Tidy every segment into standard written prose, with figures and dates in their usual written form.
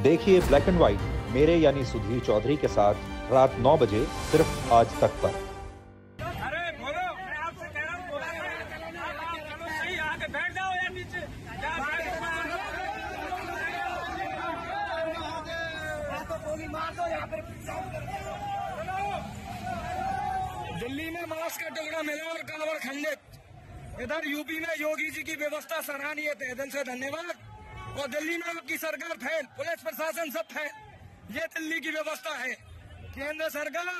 देखिए black and white मेरे यानी सुधीर चौधरी के साथ रात 9 बजे सिर्फ आज तक पर। अरे बोलो, मैं आपसे कह रहा हूँ, बोलो सही, आके बैठ जाओ यार नीचे। गोली मार दो यहाँ पर। दिल्ली में मांस का टुकड़ा मिला और कांवड़ खंडित। इधर यूपी में योगी जी की व्यवस्था सराहनीय है, दिल से धन्यवाद। और दिल्ली में आपकी सरकार फेल, पुलिस प्रशासन सब फेल। ये दिल्ली की व्यवस्था है। केंद्र सरकार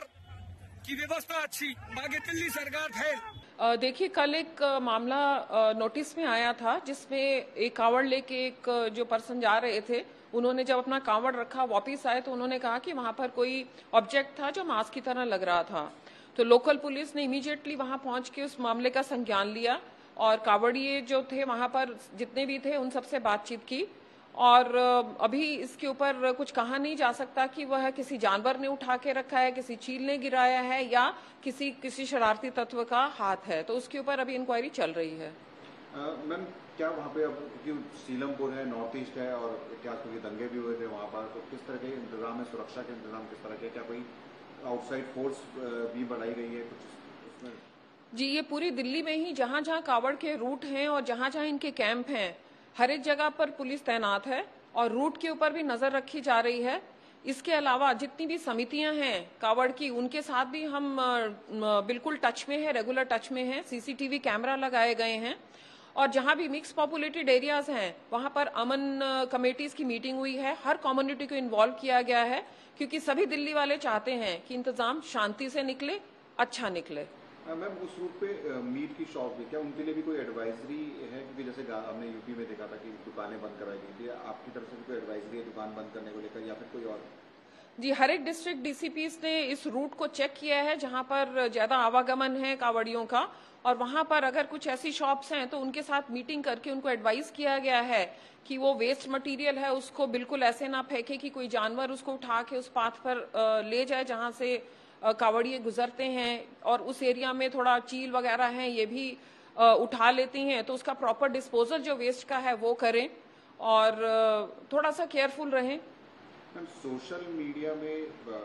की व्यवस्था अच्छी, बाकी दिल्ली सरकार फेल। देखिए, कल एक मामला नोटिस में आया था जिसमें एक कांवड़ लेके एक जो पर्सन जा रहे थे, उन्होंने जब अपना कांवड़ रखा वापस आए तो उन्होंने कहा कि वहां पर कोई ऑब्जेक्ट था जो मास्क की तरह लग रहा था। तो लोकल पुलिस ने इमीडिएटली वहां पहुंच के उस मामले का संज्ञान लिया और कांवड़िए जो थे वहां पर जितने भी थे उन सबसे बातचीत की। और अभी इसके ऊपर कुछ कहा नहीं जा सकता कि वह किसी जानवर ने उठा के रखा है, किसी चील ने गिराया है या किसी शरारती तत्व का हाथ है। तो उसके ऊपर अभी इंक्वायरी चल रही है। मैम, क्या वहाँ पे अब क्योंकि सीलमपुर है, नॉर्थ ईस्ट है और क्या क्योंकि दंगे भी हुए थे वहाँ पर, तो किस तरह के इंतजाम है, सुरक्षा के इंतजाम किस तरह के, क्या कोई आउटसाइड फोर्स भी बढ़ाई गई है कुछ उसमें? जी, ये पूरी दिल्ली में ही जहां जहां कांवड़ के रूट हैं और जहां जहां इनके कैंप हैं, हर एक जगह पर पुलिस तैनात है और रूट के ऊपर भी नजर रखी जा रही है। इसके अलावा जितनी भी समितियां हैं कांवड़ की, उनके साथ भी हम बिल्कुल टच में है, रेगुलर टच में है। सीसीटीवी कैमरा लगाए गए हैं और जहां भी मिक्स पॉपुलेटेड एरियाज हैं वहां पर अमन कमेटीज की मीटिंग हुई है। हर कम्युनिटी को इन्वॉल्व किया गया है क्योंकि सभी दिल्ली वाले चाहते हैं कि इंतजाम शांति से निकले, अच्छा निकले। मैम, उस रूट पे मीट की शॉप भी, क्या उनके लिए भी कोई एडवाइजरी है? क्योंकि जैसे हमने यूपी में देखा था कि दुकानें बंद कराई गई थी, आपकी तरफ से भी कोई एडवाइजरी है दुकान बंद करने को लेकर या फिर कोई और? जी, हर एक डिस्ट्रिक्ट डीसीपीज ने इस रूट को चेक किया है जहां पर ज्यादा आवागमन है कांवड़ियों का, और वहां पर अगर कुछ ऐसी शॉप्स हैं तो उनके साथ मीटिंग करके उनको एडवाइस किया गया है कि वो वेस्ट मटेरियल है उसको बिल्कुल ऐसे ना फेंके कि कोई जानवर उसको उठा के उस पाथ पर ले जाए जहां से कांवड़िए गुजरते हैं, और उस एरिया में थोड़ा चील वगैरह हैं ये भी उठा लेती हैं। तो उसका प्रॉपर डिस्पोजल जो वेस्ट का है वो करें और थोड़ा सा केयरफुल रहें। मैम, सोशल मीडिया में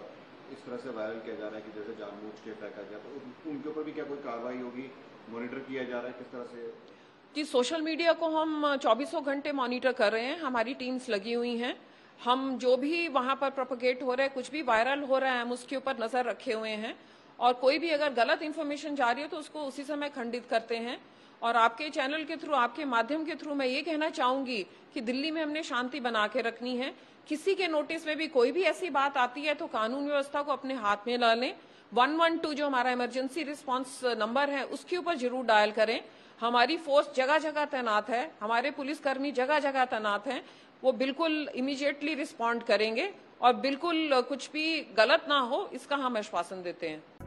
इस तरह से वायरल किया जा रहा है कि जैसे जानबूझ के फेंका गया, तो उनके ऊपर भी क्या कोई कार्रवाई होगी? मॉनिटर किया जा रहा है किस तरह से? जी, सोशल मीडिया को हम 24 घंटे मॉनिटर कर रहे हैं, हमारी टीम्स लगी हुई हैं। हम जो भी वहां पर प्रोपेगेट हो रहा है, कुछ भी वायरल हो रहा है, हम उसके ऊपर नजर रखे हुए हैं और कोई भी अगर गलत इन्फॉर्मेशन जा रही हो तो उसको उसी समय खंडित करते हैं। और आपके चैनल के थ्रू, आपके माध्यम के थ्रू मैं ये कहना चाहूंगी कि दिल्ली में हमने शांति बना के रखनी है। किसी के नोटिस में भी कोई भी ऐसी बात आती है तो कानून व्यवस्था को अपने हाथ में ला लें। 112 जो हमारा इमरजेंसी रिस्पांस नंबर है उसके ऊपर जरूर डायल करें। हमारी फोर्स जगह जगह तैनात है, हमारे पुलिसकर्मी जगह जगह तैनात हैं, वो बिल्कुल इमीडिएटली रिस्पॉन्ड करेंगे और बिल्कुल कुछ भी गलत ना हो इसका हम आश्वासन देते हैं।